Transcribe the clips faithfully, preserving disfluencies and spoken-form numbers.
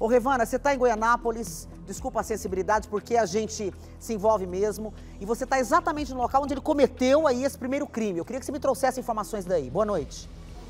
Ô, Revana, você está em Goianápolis, desculpa a sensibilidade, porque a gente se envolve mesmo, e você está exatamente no local onde ele cometeu aí esse primeiro crime. Eu queria que você me trouxesse informações daí. Boa noite.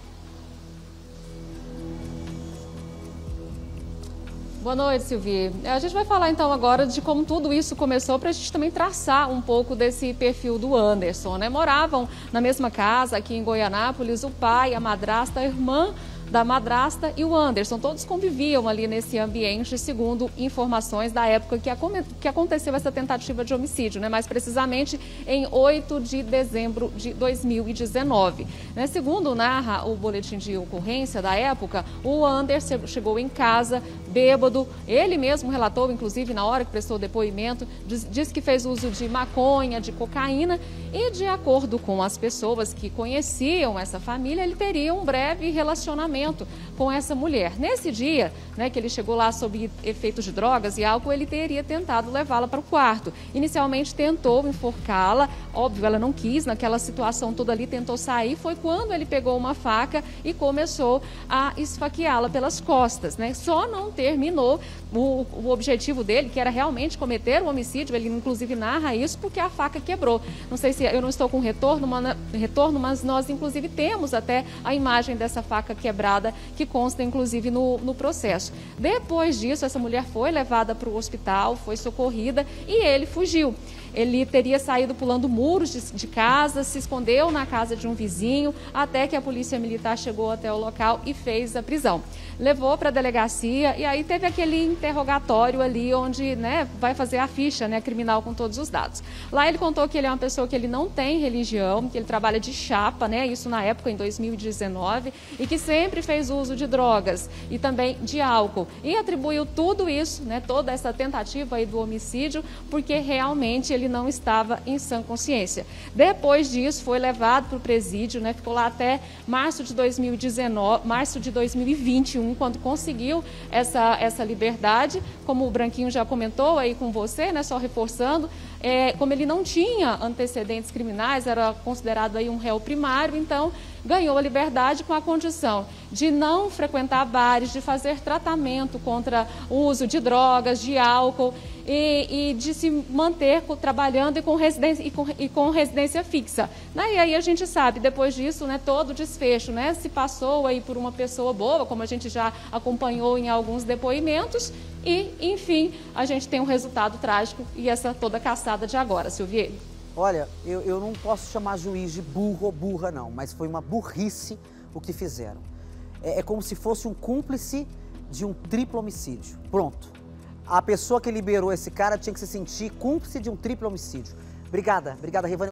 Boa noite, Silvia. A gente vai falar então agora de como tudo isso começou para a gente também traçar um pouco desse perfil do Anderson, né? Moravam na mesma casa aqui em Goianápolis, o pai, a madrasta, a irmã da madrasta e o Anderson. Todos conviviam ali nesse ambiente, segundo informações da época que, que aconteceu essa tentativa de homicídio, né? Mais precisamente em oito de dezembro de dois mil e dezenove. Né? Segundo narra o boletim de ocorrência da época, o Anderson chegou em casa bêbado. Ele mesmo relatou, inclusive na hora que prestou depoimento, diz, diz que fez uso de maconha, de cocaína, e de acordo com as pessoas que conheciam essa família, ele teria um breve relacionamento com essa mulher. Nesse dia, né, que ele chegou lá sob efeitos de drogas e álcool, ele teria tentado levá-la para o quarto. Inicialmente tentou enforcá-la, óbvio, ela não quis, naquela situação toda ali, tentou sair. Foi quando ele pegou uma faca e começou a esfaqueá-la pelas costas, né? Só não terminou o, o objetivo dele, que era realmente cometer o homicídio. Ele inclusive narra isso porque a faca quebrou. Não sei se eu não estou com retorno, mas, retorno, mas nós inclusive temos até a imagem dessa faca quebrada, que consta inclusive no, no processo. Depois disso, essa mulher foi levada para o hospital, foi socorrida e ele fugiu. Ele teria saído pulando muros de, de casa, se escondeu na casa de um vizinho, até que a polícia militar chegou até o local e fez a prisão. Levou para a delegacia e aí teve aquele interrogatório ali onde, né, vai fazer a ficha, né, criminal com todos os dados. Lá ele contou que ele é uma pessoa que ele não tem religião, que ele trabalha de chapa, né, isso na época, em dois mil e dezenove, e que sempre fez uso de drogas e também de álcool. E atribuiu tudo isso, né, toda essa tentativa aí do homicídio, porque realmente ele não estava em sã consciência. Depois disso, foi levado para o presídio, né, ficou lá até março de dois mil e dezenove, março de dois mil e vinte e um, quando conseguiu essa, essa liberdade, como o Branquinho já comentou aí com você, né, só reforçando, é, como ele não tinha antecedentes criminais, era considerado aí um réu primário, então ganhou a liberdade com a condição de não frequentar bares, de fazer tratamento contra o uso de drogas, de álcool e, e de se manter trabalhando e com residência, e com, e com residência fixa. Né? E aí a gente sabe, depois disso, né, todo o desfecho, né, se passou aí por uma pessoa boa, como a gente já acompanhou em alguns depoimentos, e, enfim, a gente tem um resultado trágico e essa toda caçada de agora, Silvia. Olha, eu, eu não posso chamar juiz de burro ou burra, não, mas foi uma burrice o que fizeram. É, é como se fosse um cúmplice de um triplo homicídio. Pronto. A pessoa que liberou esse cara tinha que se sentir cúmplice de um triplo homicídio. Obrigada, obrigada, Revana.